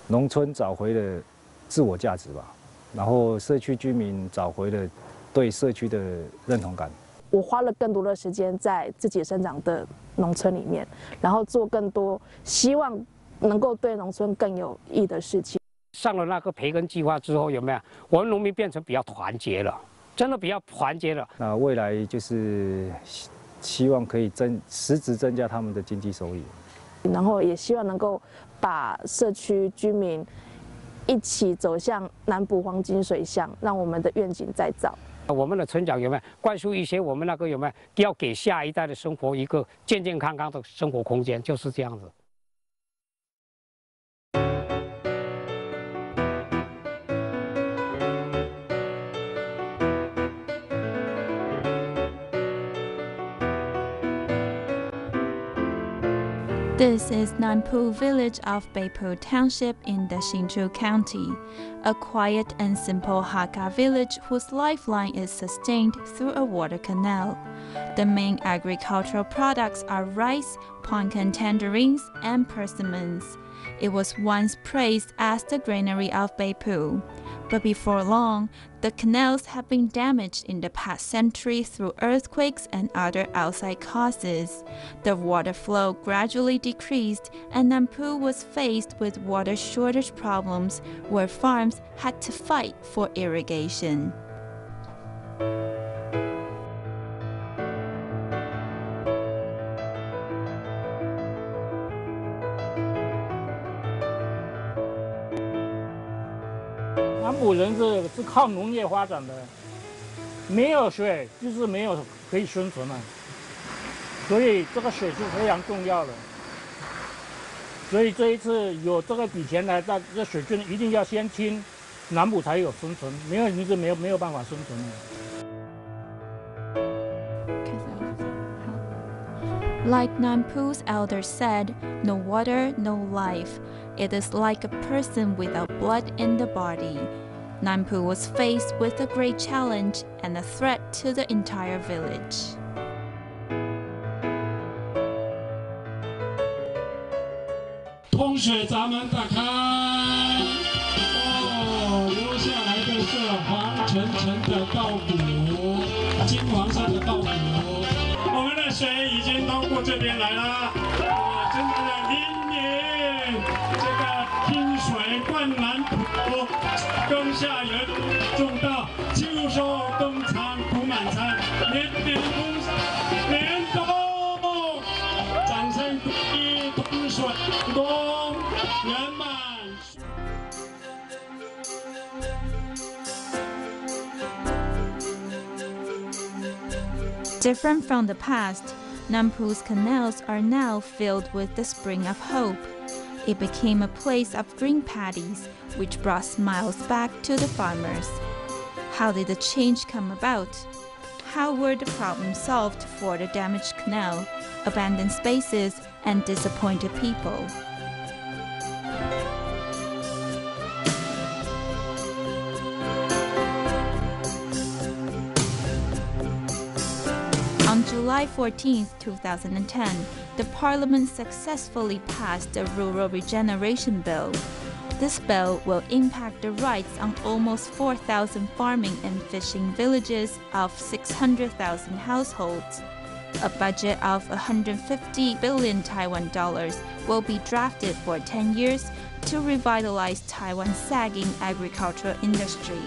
农村找回了自我价值吧，然后社区居民找回了对社区的认同感。 我花了更多的时间在自己生长的农村里面，然后做更多希望能够对农村更有益的事情。 上了那个培耕计划之后，有没有？我们农民变成比较团结了，真的比较团结了。 那未来就是希望可以实质增加他们的经济收益， 然后也希望能够把社区居民一起走向南埔黄金水巷，让我们的愿景再造。 我们的村长有没有灌输一些我们那个有没有要给下一代的生活一个健健康康的生活空间，就是这样子。 This is Nanpu Village of Peipu Township in the Hsinchu County, a quiet and simple Hakka village whose lifeline is sustained through a water canal. The main agricultural products are rice, pumpkin tangerines, and persimmons. It was once praised as the granary of Peipu. But before long, the canals have been damaged in the past century through earthquakes and other outside causes. The water flow gradually decreased, and Nanpu was faced with water shortage problems where farms had to fight for irrigation. 南埔人是靠农业发展的，没有水就是没有可以生存了，所以这个水是非常重要的。所以这一次有这个笔钱来，在这水圳一定要先清，南埔才有生存，没有你是没有办法生存的。 Like Nanpu's elders said, no water, no life. It is like a person without blood in the body. Nanpu was faced with a great challenge and a threat to the entire village. 通水闸门打开，哦，流下来的是黄澄澄的稻谷，金黄色的稻谷。我们的水已经通过这边来了，哇，真的淋漓，这个拼水灌南埔，耕下人种稻，秋收冬藏谷满仓，年年丰年丰，掌声鼓励通水工圆满。 Different from the past, Nanpu's canals are now filled with the spring of hope. It became a place of green paddies, which brought smiles back to the farmers. How did the change come about? How were the problems solved for the damaged canal, abandoned spaces, and disappointed people? On July 14, 2010, the Parliament successfully passed the Rural Regeneration Bill. This bill will impact the rights on almost 4,000 farming and fishing villages of 600,000 households. A budget of 150 billion Taiwan dollars will be drafted for 10 years to revitalize Taiwan's sagging agricultural industry.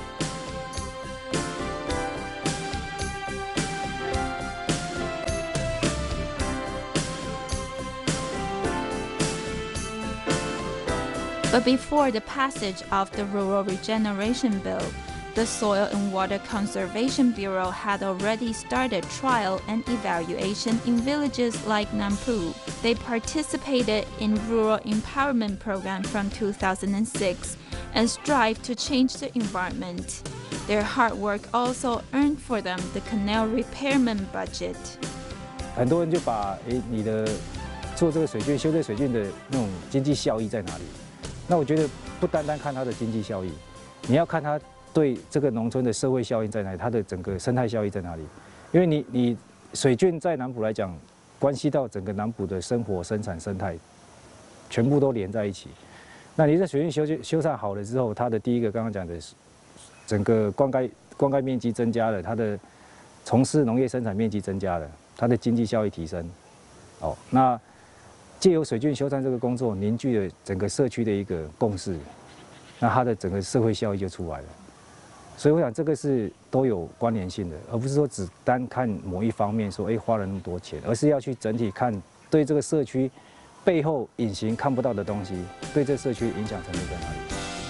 But before the passage of the Rural Regeneration Bill, the Soil and Water Conservation Bureau had already started trial and evaluation in villages like Nanpu. They participated in Rural Empowerment Program from 2006 and strive to change the environment. Their hard work also earned for them the canal repairment budget. 很多人就把你的做这个水圳、修这水圳的那种经济效益在哪里？那我觉得不单单看它的经济效益，你要看它对这个农村的社会效应在哪里，它的整个生态效益在哪里？因为你水圳在南埔来讲，关系到整个南埔的生活、生产、生态，全部都连在一起。 那你这水运修缮好了之后，它的第一个刚刚讲的，整个灌溉面积增加了，它的从事农业生产面积增加了，它的经济效益提升。哦，那借由水郡修缮这个工作，凝聚了整个社区的一个共识，那它的整个社会效益就出来了。所以我想这个是都有关联性的，而不是说只单看某一方面说，花了那么多钱，而是要去整体看对这个社区背后隐形看不到的东西，对这个社区影响程度在哪里。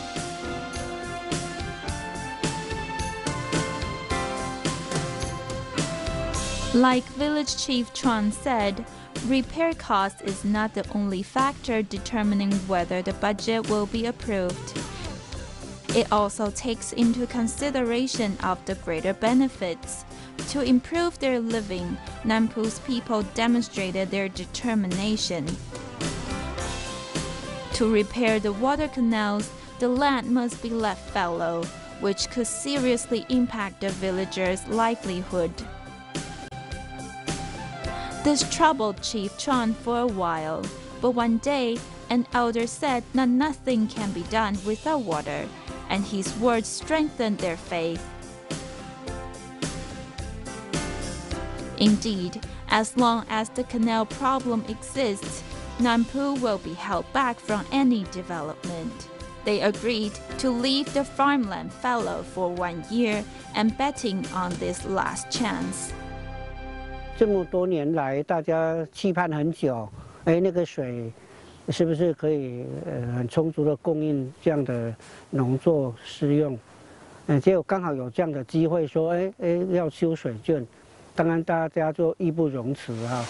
Like Village Chief Chuan said, repair cost is not the only factor determining whether the budget will be approved. It also takes into consideration of the greater benefits. To improve their living, Nanpu's people demonstrated their determination. To repair the water canals, the land must be left fallow, which could seriously impact the villagers' livelihood. This troubled Chief Chuan for a while, but one day, an elder said that nothing can be done without water, and his words strengthened their faith. Indeed, as long as the canal problem exists, Nanpu will be held back from any development. They agreed to leave the farmland fallow for 1 year and betting on this last chance. 这么多年来，大家期盼很久，那个水是不是可以很充足的供应这样的农作施用？结果刚好有这样的机会，说要修水郡，当然大家就义不容辞啊。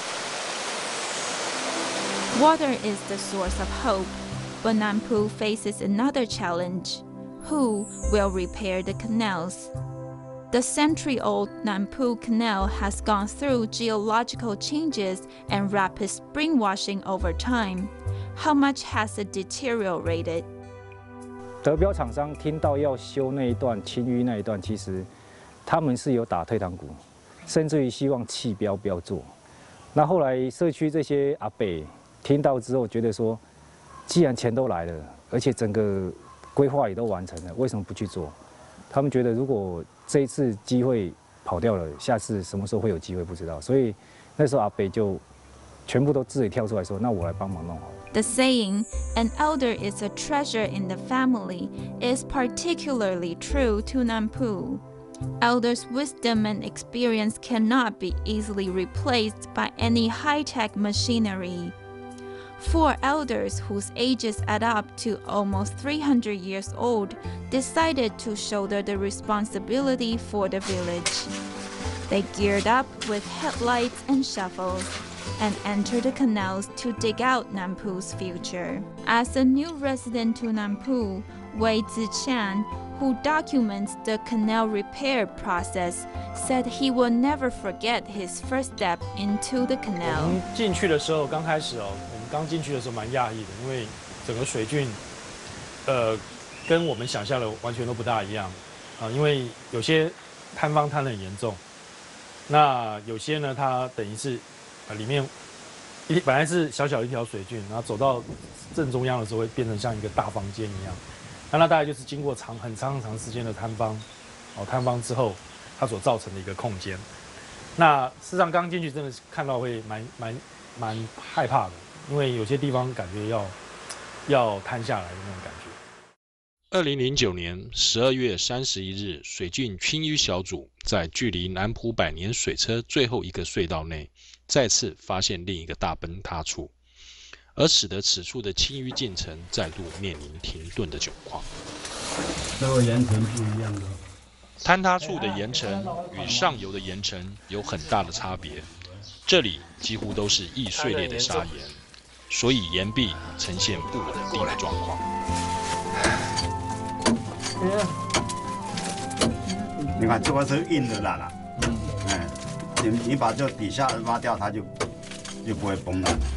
Water is the source of hope, but Nanpu faces another challenge. Who will repair the canals? The century-old Nanpu Canal has gone through geological changes and rapid spring washing over time. How much has it deteriorated? 得标厂商听到要修那一段清淤那一段，其实他们是有打退堂鼓，甚至于希望弃标不要做。那后来社区这些阿伯听到之后，觉得说，既然钱都来了，而且整个规划也都完成了，为什么不去做？他们觉得如果这一次机会跑掉了，下次什么时候会有机会不知道，所以那时候阿北就全部都自己跳出来说：“那我来帮忙弄好了。” The saying, "An elder is a treasure in the family," is particularly true to Nanpu. Elders' wisdom and experience cannot be easily replaced by any high-tech machinery. 4 elders whose ages add up to almost 300 years old decided to shoulder the responsibility for the village. They geared up with headlights and shovels and entered the canals to dig out Nanpu's future. As a new resident to Nanpu, Wei Ziqian, who documents the canal repair process, said he will never forget his first step into the canal. 我们进去的时候，刚开始刚进去的时候蛮讶异的，因为整个水郡，跟我们想象的完全都不大一样啊。因为有些坍方坍得很严重，那有些呢，它等于是里面本来是小小一条水郡，然后走到正中央的时候会变成像一个大房间一样。那大概就是经过很长时间的坍方，坍方之后，它所造成的一个空间。那事实上刚进去真的是看到会蛮害怕的。因为有些地方感觉要瘫下来的那种感觉。 2009年12月31日，水郡清淤小组在距离南浦百年水车最后一个隧道内，再次发现另一个大崩塌处，而使得此处的清淤进程再度面临停顿的窘况。 这个岩层不一样的， 坍塌处的岩层与上游的岩层有很大的差别，这里几乎都是易碎裂的砂岩。所以岩壁呈现不稳定的状况。 你看这块是硬的啦，你把这底下挖掉，它就不会崩了。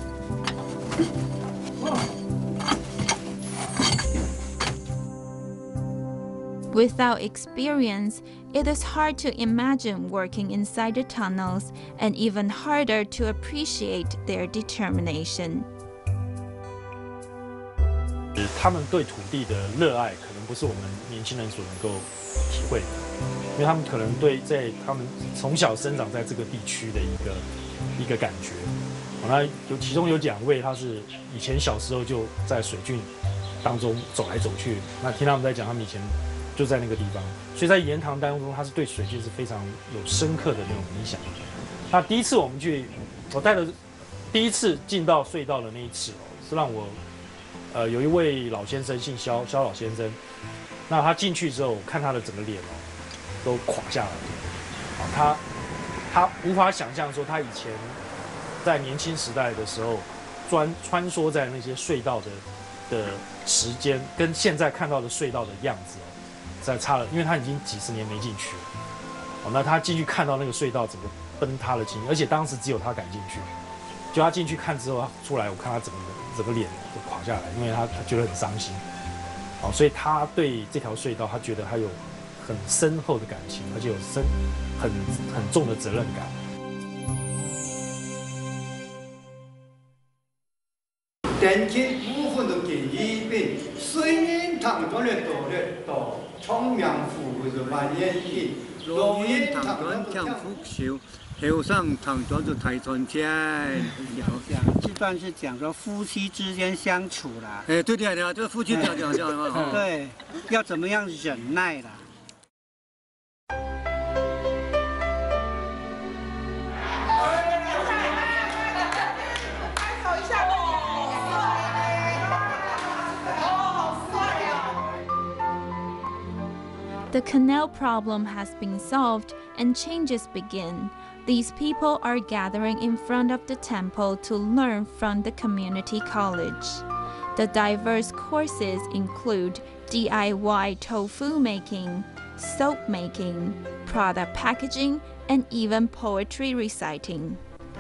Without experience, it is hard to imagine working inside the tunnels and even harder to appreciate their determination. 他们对土地的热爱，可能不是我们年轻人所能够体会的，因为他们可能对在他们从小生长在这个地区的一个感觉。那其中有2位，他是以前小时候就在水郡当中走来走去。那听他们在讲，他们以前就在那个地方，所以在言谈当中，他是对水郡是非常有深刻的那种影响。那第一次我们去，我带的第一次进到隧道的那一次是让我有一位老先生，姓肖老先生。那他进去之后，我看他的整个脸都垮下来。他无法想象说他以前在年轻时代的时候，穿梭在那些隧道的时间，跟现在看到的隧道的样子实在差了，因为他已经几十年没进去了。那他进去看到那个隧道整个崩塌的情形，而且当时只有他敢进去。就他进去看之后，他出来，我看他整个脸都垮下来，因为他觉得很伤心。所以他对这条隧道，他觉得他有很深厚的感情，而且有很重的责任感。 电气部分的建议并虽然当中的道理到冲量服务的蔓延性，路沿当中强复修。后上躺着就太存钱， 这段是讲说夫妻之间相处啦。 对，这个夫妻讲。 对，要怎么样忍耐啦。 The canal problem has been solved and changes begin. These people are gathering in front of the temple to learn from the community college. The diverse courses include DIY tofu making, soap making, product packaging, and even poetry reciting.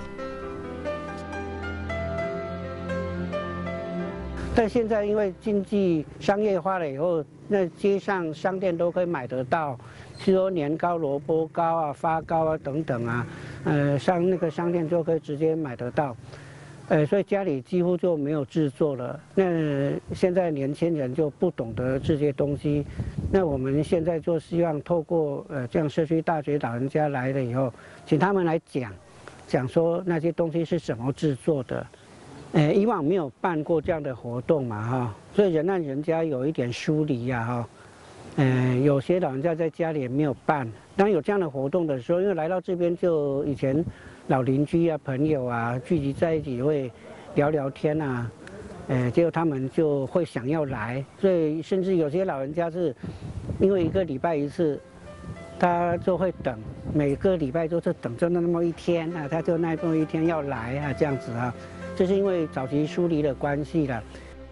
但现在因为经济商业化了以后，那街上商店都可以买得到，譬如说年糕、萝卜糕啊、发糕啊等等啊，上那个商店就可以直接买得到，所以家里几乎就没有制作了。那现在年轻人就不懂得这些东西，那我们现在就希望透过这样社区大学老人家来了以后，请他们来讲说那些东西是怎么制作的。以往没有办过这样的活动嘛哈，所以让人家有一点疏离呀哈。有些老人家在家里也没有办，当有这样的活动的时候，因为来到这边就以前老邻居啊、朋友啊聚集在一起会聊聊天啊，结果他们就会想要来，所以甚至有些老人家是因为1个礼拜1次，他就会等，每个礼拜就是等着那么1天啊，他就那么1天要来啊这样子啊。这是因为早期疏离的关系了。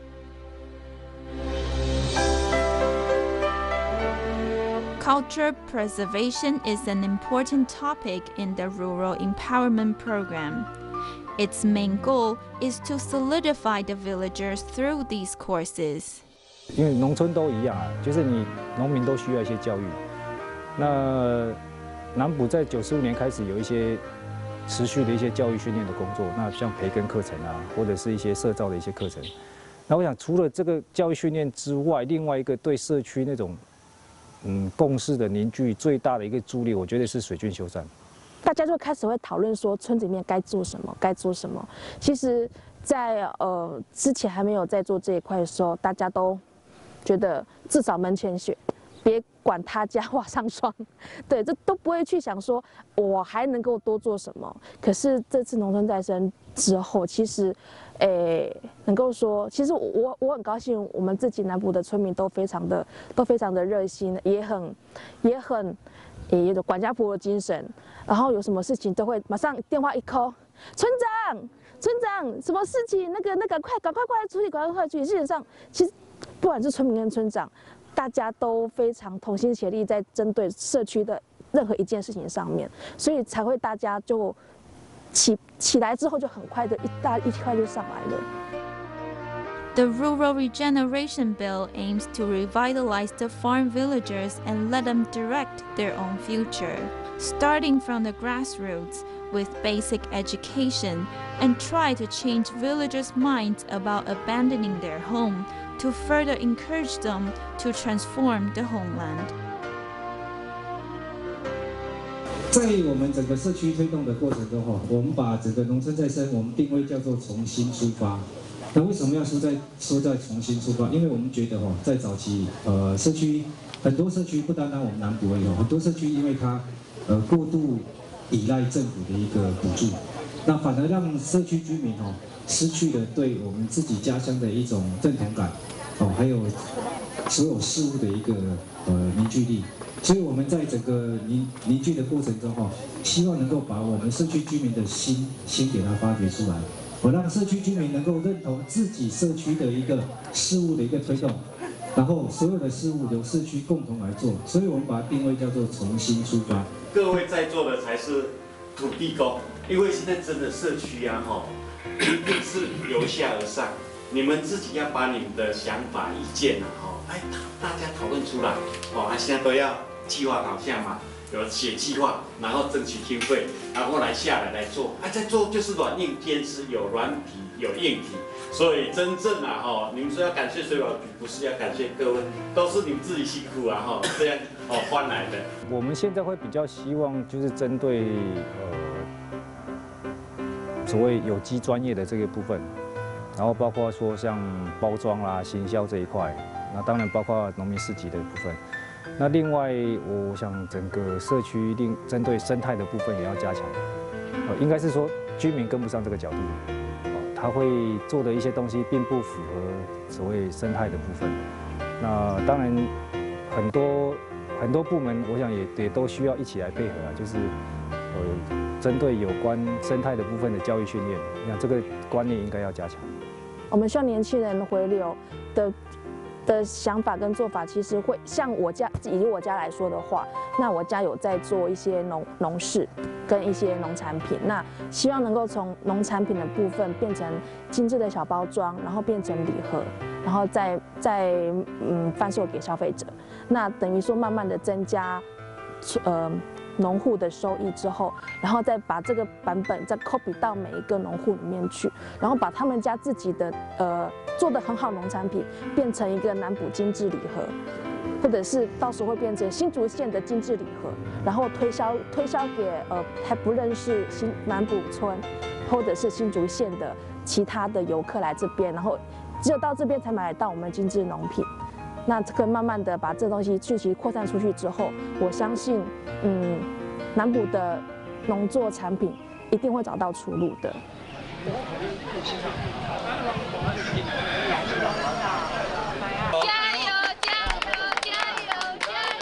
Culture preservation is an important topic in the Rural Empowerment Program. Its main goal is to solidify the villagers through these courses. 因为农村都一样啊，就是你农民都需要一些教育。那南埔在95年开始有一些持续的一些教育训练的工作，那像培根课程啊，或者是一些社造的一些课程。那我想，除了这个教育训练之外，另外一个对社区那种共识的凝聚最大的一个助力，我觉得是水郡修缮。 大家就开始会讨论说村子里面该做什么，该做什么。其实在，之前还没有在做这一块的时候，大家都觉得至少门前雪。别管他家画上霜，对，这都不会去想说我还能够多做什么。可是这次农村再生之后，其实，能够说，其实我很高兴，我们自己南部的村民都非常的热心，也有管家婆的精神，然后有什么事情都会马上电话一 call， 村长，什么事情？那个赶快过来处理，赶快处理。基本上，其实不管是村民跟村长。大家都非常同心协力，在针对社区的任何一件事情上面，所以才会大家就起来之后，就很快的一块就上来了。 The Rural Regeneration Bill aims to revitalize the farm villagers and let them direct their own future, starting from the grassroots with basic education and try to change villagers' minds about abandoning their home to further encourage them to transform the homeland. 在我们整个社区推动的过程中，我们把整个农村再生，我们定位叫做重新出发。那为什么要说在重新出发？因为我们觉得在早期，社区很多社区不单单我们南部而已，很多社区因为它过度依赖政府的一个补助，那反而让社区居民失去了对我们自己家乡的一种认同感，还有所有事物的一个凝聚力。所以我们在整个凝聚的过程中，希望能够把我们社区居民的心给它发掘出来，让社区居民能够认同自己社区的一个事物的一个推动，然后所有的事物由社区共同来做。所以我们把它定位叫做重新出发。 各位在座的才是土地公，因为现在真的社区啊，一定是由下而上，你们自己要把你们的想法、意见啊，大家讨论出来，现在都要计划导向嘛，有写计划，然后争取经费，然后下来做，再做就是软硬兼施，有软体有硬体，所以真正啊，你们说要感谢水保局，不是要感谢各位，都是你们自己辛苦啊，这样换来的。 我们现在会比较希望就是针对所谓有机专业的这个部分，然后包括说像包装啦、行销这一块，那当然包括农民市集的部分。那另外，我想整个社区针对生态的部分也要加强。应该是说居民跟不上这个角度，他会做的一些东西并不符合所谓生态的部分。那当然很多部门，我想也都需要一起来配合啊，就是针对有关生态的部分的教育训练，那这个观念应该要加强。 我们希望年轻人回流的想法跟做法，其实会像以我家来说的话，那我家有在做一些农事跟一些农产品，那希望能够从农产品的部分变成精致的小包装，然后变成礼盒，然后再贩售给消费者。那等于说慢慢的增加农户的收益之后，然后再把这个版本再 copy 到每一个农户里面去，然后把他们家自己的做得很好农产品变成一个南埔精致礼盒，或者是到时候会变成新竹县的精致礼盒，然后推销给还不认识南埔村或者是新竹县的其他的游客来这边，然后只有到这边才买得到我们精致农品。那这个慢慢的把这东西讯息扩散出去之后，我相信，南埔的农作产品一定会找到出路的。加油！加油！加油！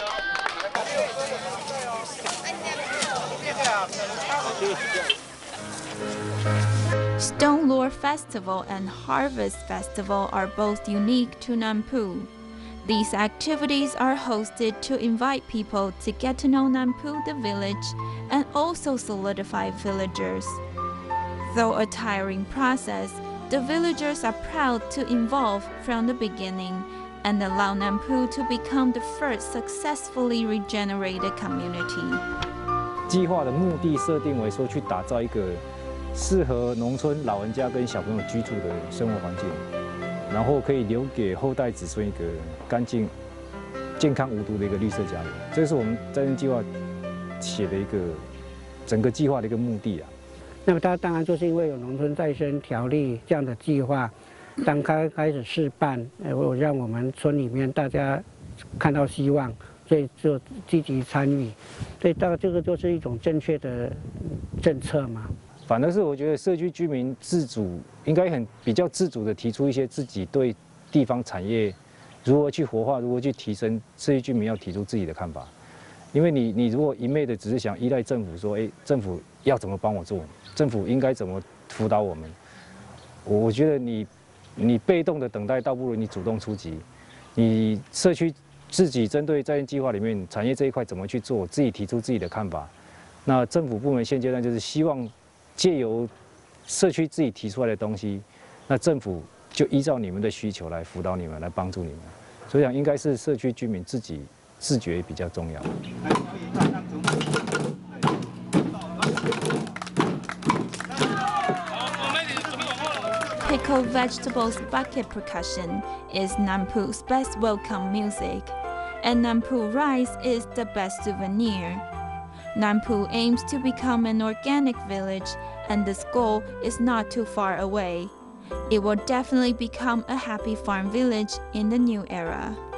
加油！Stone Lore Festival and Harvest Festival are both unique to Nanpu. These activities are hosted to invite people to get to know Nanpu, the village, and also solidify villagers. Though a tiring process, the villagers are proud to involve from the beginning and allow Nanpu to become the first successfully regenerated community. 计划的目的设定为说去打造一个适合农村老人家跟小朋友居住的生活环境。然后可以留给后代子孙一个干净、健康、无毒的一个绿色家园，这是我们再生计划写的一个整个计划的一个目的啊。 那么它当然就是因为有农村再生条例这样的计划，当开始试办，我让我们村里面大家看到希望，所以就积极参与，所以这个就是一种正确的政策嘛。 反而是我觉得社区居民自主应该比较自主的提出一些自己对地方产业如何去活化、如何去提升，社区居民要提出自己的看法。因为你如果一昧的只是想依赖政府说，政府要怎么帮我做，政府应该怎么辅导我们，我觉得你被动的等待，倒不如你主动出击。你社区自己针对再生计划里面产业这一块怎么去做，自己提出自己的看法。那政府部门现阶段就是希望借由社区自己提出来的东西，那政府就依照你们的需求来辅导你们，来帮助你们。所以讲，应该是社区居民自己自觉比较重要。 Pickled vegetables bucket percussion is Nanpu's best welcome music, and Nanpu rice is the best souvenir. Nanpu aims to become an organic village, and this goal is not too far away. It will definitely become a happy farm village in the new era.